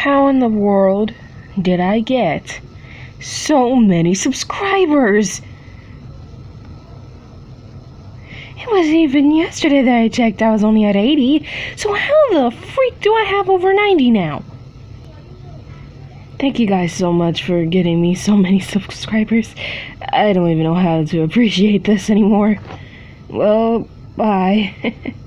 How in the world did I get so many subscribers? It wasn't even yesterday that I checked I was only at 80, so how the freak do I have over 90 now? Thank you guys so much for getting me so many subscribers. I don't even know how to appreciate this anymore. Well, bye.